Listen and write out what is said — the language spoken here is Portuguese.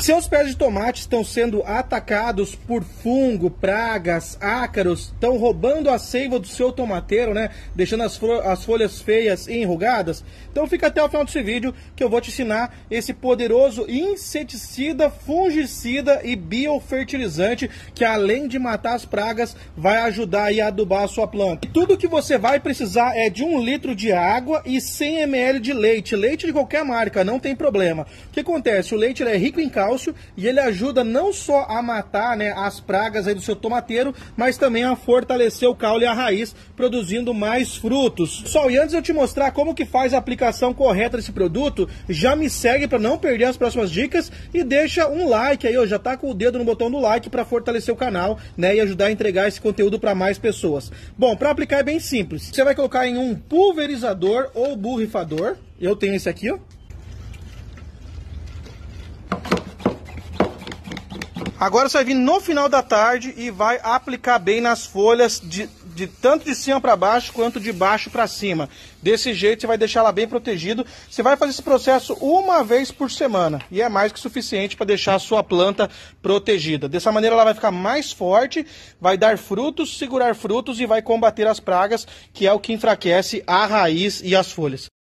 Seus pés de tomate estão sendo atacados por fungo, pragas, ácaros, estão roubando a seiva do seu tomateiro, né? Deixando as folhas feias e enrugadas. Então fica até o final desse vídeo que eu vou te ensinar esse poderoso inseticida, fungicida e biofertilizante que, além de matar as pragas, vai ajudar aí a adubar a sua planta. E tudo que você vai precisar é de 1 litro de água e 100 ml de leite. Leite de qualquer marca, não tem problema. O que acontece? O leite ele é rico em cálcio e ele ajuda não só a matar, né, as pragas aí do seu tomateiro, mas também a fortalecer o caule e a raiz, produzindo mais frutos. Pessoal, e antes de eu te mostrar como que faz a aplicação correta desse produto, já me segue para não perder as próximas dicas e deixa um like aí, ó, já tá com o dedo no botão do like para fortalecer o canal, né, e ajudar a entregar esse conteúdo para mais pessoas. Bom, para aplicar é bem simples. Você vai colocar em um pulverizador ou borrifador. Eu tenho esse aqui, ó. Agora você vai vir no final da tarde e vai aplicar bem nas folhas, tanto de cima para baixo quanto de baixo para cima. Desse jeito você vai deixar ela bem protegido. Você vai fazer esse processo 1 vez por semana e é mais que suficiente para deixar a sua planta protegida. Dessa maneira ela vai ficar mais forte, vai dar frutos, segurar frutos e vai combater as pragas, que é o que enfraquece a raiz e as folhas.